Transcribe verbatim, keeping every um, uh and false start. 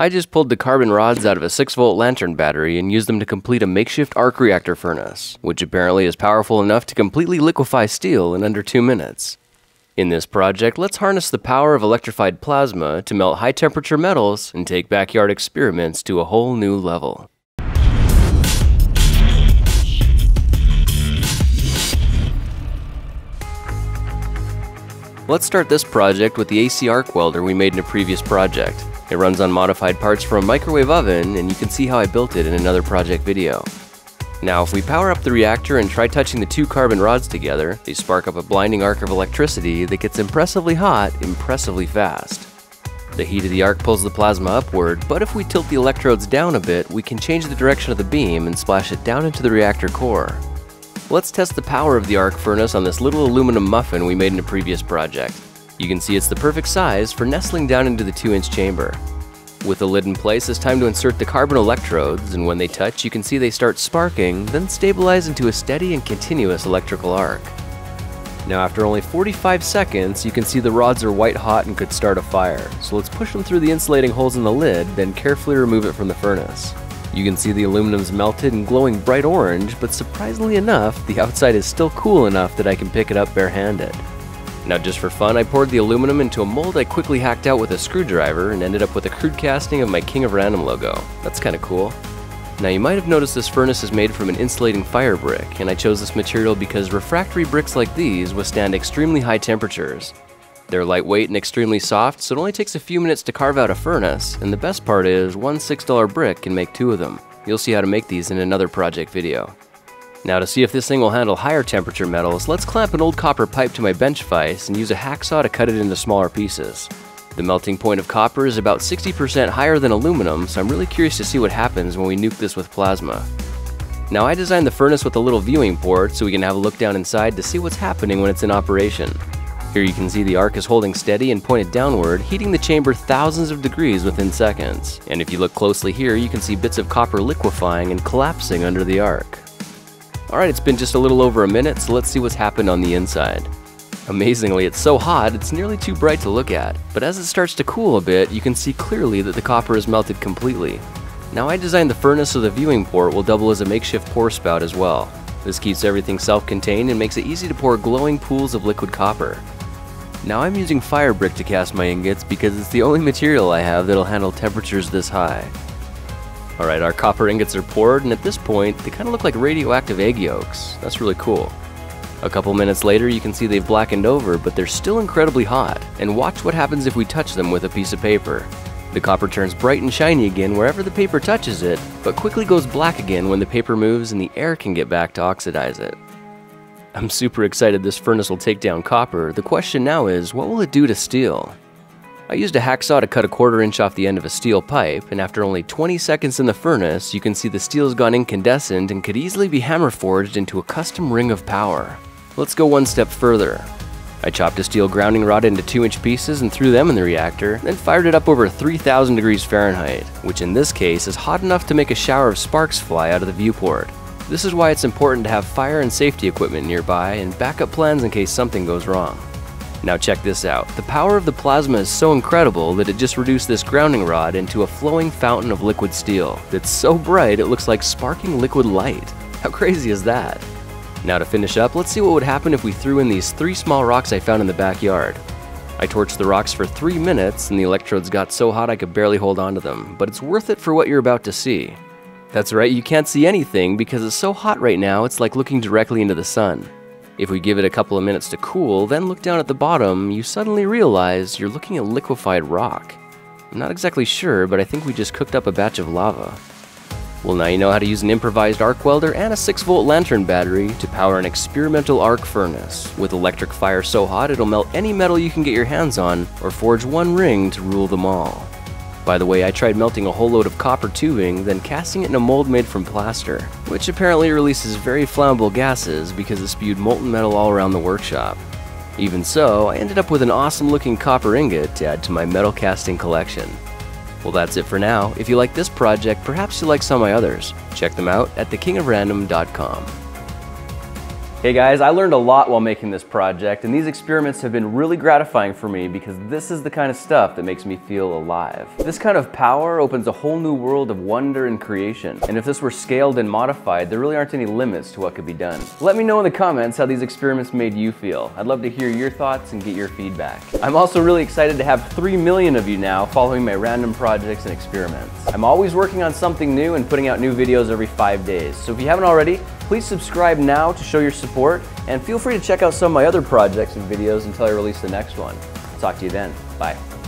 I just pulled the carbon rods out of a six volt lantern battery and used them to complete a makeshift arc reactor furnace, which apparently is powerful enough to completely liquefy steel in under two minutes. In this project, let's harness the power of electrified plasma to melt high temperature metals and take backyard experiments to a whole new level. Let's start this project with the A C arc welder we made in a previous project. It runs on modified parts from a microwave oven, and you can see how I built it in another project video. Now, if we power up the reactor and try touching the two carbon rods together, they spark up a blinding arc of electricity that gets impressively hot, impressively fast. The heat of the arc pulls the plasma upward, but if we tilt the electrodes down a bit, we can change the direction of the beam and splash it down into the reactor core. Let's test the power of the arc furnace on this little aluminum muffin we made in a previous project. You can see it's the perfect size for nestling down into the two inch chamber. With the lid in place, it's time to insert the carbon electrodes, and when they touch, you can see they start sparking, then stabilize into a steady and continuous electrical arc. Now, after only forty-five seconds, you can see the rods are white hot and could start a fire, so let's push them through the insulating holes in the lid, then carefully remove it from the furnace. You can see the aluminum's melted and glowing bright orange, but surprisingly enough, the outside is still cool enough that I can pick it up barehanded. Now, just for fun, I poured the aluminum into a mold I quickly hacked out with a screwdriver and ended up with a crude casting of my King of Random logo. That's kinda cool. Now, you might have noticed this furnace is made from an insulating fire brick, and I chose this material because refractory bricks like these withstand extremely high temperatures. They're lightweight and extremely soft, so it only takes a few minutes to carve out a furnace, and the best part is, one six dollar brick can make two of them. You'll see how to make these in another project video. Now, to see if this thing will handle higher temperature metals, let's clamp an old copper pipe to my bench vise and use a hacksaw to cut it into smaller pieces. The melting point of copper is about sixty percent higher than aluminum, so I'm really curious to see what happens when we nuke this with plasma. Now, I designed the furnace with a little viewing port so we can have a look down inside to see what's happening when it's in operation. Here you can see the arc is holding steady and pointed downward, heating the chamber thousands of degrees within seconds. And if you look closely here, you can see bits of copper liquefying and collapsing under the arc. Alright, it's been just a little over a minute, so let's see what's happened on the inside. Amazingly, it's so hot, it's nearly too bright to look at, but as it starts to cool a bit, you can see clearly that the copper is melted completely. Now, I designed the furnace so the viewing port will double as a makeshift pour spout as well. This keeps everything self-contained and makes it easy to pour glowing pools of liquid copper. Now, I'm using fire brick to cast my ingots because it's the only material I have that'll handle temperatures this high. Alright, our copper ingots are poured, and at this point, they kind of look like radioactive egg yolks. That's really cool. A couple minutes later, you can see they've blackened over, but they're still incredibly hot. And watch what happens if we touch them with a piece of paper. The copper turns bright and shiny again wherever the paper touches it, but quickly goes black again when the paper moves and the air can get back to oxidize it. I'm super excited this furnace will take down copper. The question now is, what will it do to steel? I used a hacksaw to cut a quarter inch off the end of a steel pipe, and after only twenty seconds in the furnace, you can see the steel's gone incandescent and could easily be hammer forged into a custom ring of power. Let's go one step further. I chopped a steel grounding rod into two inch pieces and threw them in the reactor, then fired it up over three thousand degrees Fahrenheit, which in this case is hot enough to make a shower of sparks fly out of the viewport. This is why it's important to have fire and safety equipment nearby and backup plans in case something goes wrong. Now check this out. The power of the plasma is so incredible that it just reduced this grounding rod into a flowing fountain of liquid steel that's so bright it looks like sparking liquid light. How crazy is that? Now, to finish up, let's see what would happen if we threw in these three small rocks I found in the backyard. I torched the rocks for three minutes and the electrodes got so hot I could barely hold on to them, but it's worth it for what you're about to see. That's right, you can't see anything because it's so hot right now it's like looking directly into the sun. If we give it a couple of minutes to cool, then look down at the bottom, you suddenly realize you're looking at liquefied rock. I'm not exactly sure, but I think we just cooked up a batch of lava. Well, now you know how to use an improvised arc welder and a six volt lantern battery to power an experimental arc furnace. With electric fire so hot it'll melt any metal you can get your hands on, or forge one ring to rule them all. By the way, I tried melting a whole load of copper tubing, then casting it in a mold made from plaster, which apparently releases very flammable gases because it spewed molten metal all around the workshop. Even so, I ended up with an awesome looking copper ingot to add to my metal casting collection. Well, that's it for now. If you like this project, perhaps you like some of my others. Check them out at the king of random dot com. Hey guys, I learned a lot while making this project, and these experiments have been really gratifying for me because this is the kind of stuff that makes me feel alive. This kind of power opens a whole new world of wonder and creation, and if this were scaled and modified, there really aren't any limits to what could be done. Let me know in the comments how these experiments made you feel. I'd love to hear your thoughts and get your feedback. I'm also really excited to have three million of you now following my random projects and experiments. I'm always working on something new and putting out new videos every five days, so if you haven't already, please subscribe now to show your support, and feel free to check out some of my other projects and videos until I release the next one. Talk to you then. Bye.